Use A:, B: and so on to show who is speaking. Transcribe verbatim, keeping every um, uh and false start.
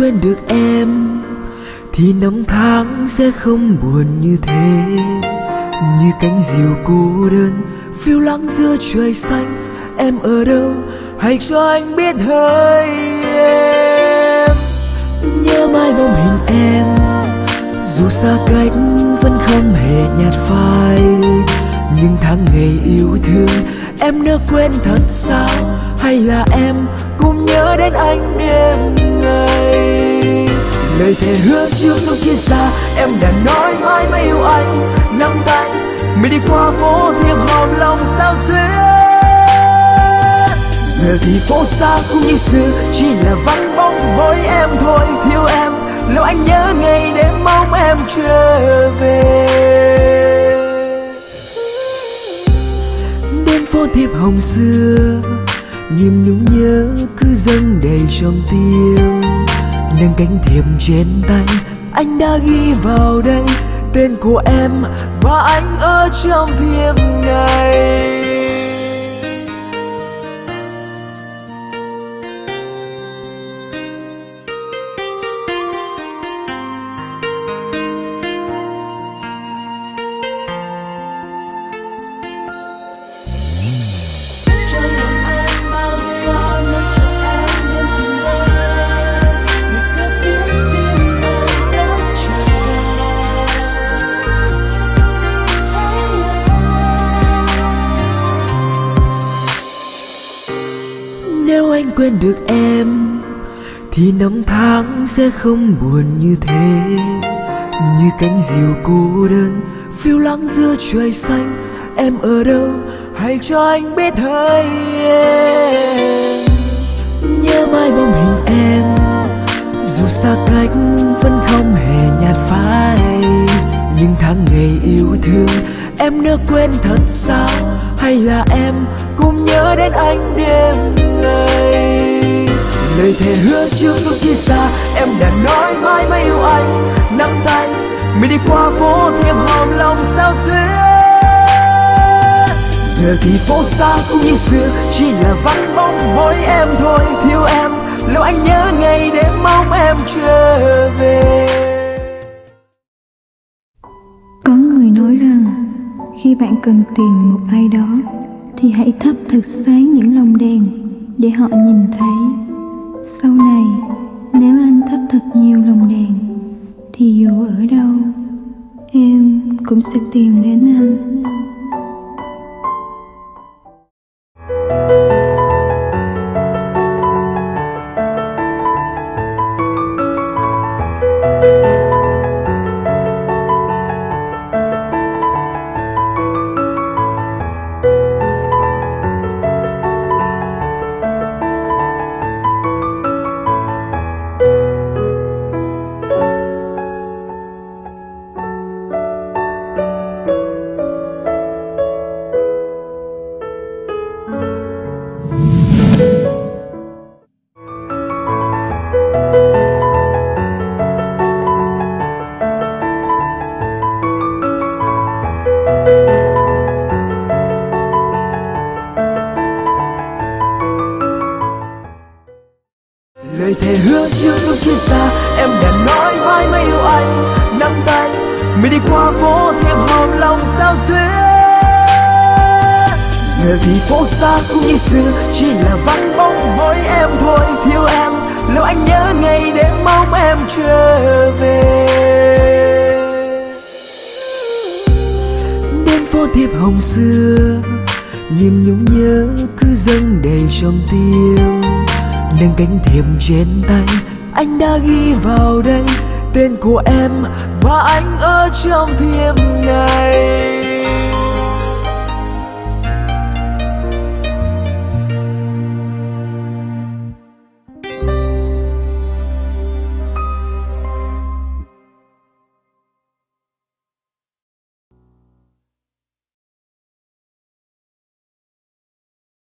A: quên được em thì năm tháng sẽ không buồn như thế. Như cánh diều cô đơn phiêu lãng giữa trời xanh, em ở đâu hãy cho anh biết hơi em. Nhớ mãi bóng hình em, dù xa cách vẫn không hề nhạt phai. Nhưng tháng ngày yêu thương em nỡ quên thật sao? Hay là em cũng nhớ đến anh đêm ngày? Lời thề hứa trước lúc chia xa, em đã nói mãi mãi yêu anh. Nắm tay mình đi qua phố thiệp hòm lòng sao xuyên. Giờ thì phố xa cũng như xưa, chỉ là vắng bóng với em thôi. Thiếu em lâu anh nhớ ngày đêm mong em trở về. Đêm phố thiệp hồng xưa, niềm nhung nhớ cứ dâng đầy trong tim. Nâng cánh thiệp trên tay, anh đã ghi vào đây tên của em và anh ở trong thiệp này. Nếu anh quên được em thì năm tháng sẽ không buồn như thế. Như cánh diều cô đơn phiêu lãng giữa trời xanh, em ở đâu hãy cho anh biết hơi em. Nhớ mãi bóng hình em, dù xa cách vẫn không hề nhạt phai. Nhưng tháng ngày yêu thương em nỡ quên thật sao? Hay là em cũng nhớ đến anh đêm ngày? Lời thề hứa trước lúc chia xa, em đã nói mãi mãi yêu anh. Nắm tay mình đi qua phố thiệp hòm lòng sao xuyên. Giờ thì phố xa cũng như xưa, chỉ là vắng bóng với em thôi. Thiếu em lâu anh nhớ ngày đêm mong em trở về.
B: Có người nói rằng khi bạn cần tìm một ai đó thì hãy thắp thật sáng những lồng đèn để họ nhìn thấy. Sau này nếu anh thắp thật nhiều lồng đèn thì dù ở đâu em cũng sẽ tìm đến anh.
A: Lời thề hứa trước lúc chia xa, em đã nói mãi mãi yêu anh. Nắm tay mình đi qua phố thiệp hòm lòng sao xuyên. Giờ thì phố xa cũng như xưa, chỉ là vắng bóng với em thôi. Thiếu em lâu anh nhớ ngày đêm mong em trở về. Đêm phố thiệp hồng xưa, niềm nhung nhớ cứ dâng đầy trong tim. Nâng cánh thiệp trên tay, anh đã ghi vào đây tên của em và anh ở trong thiệp này.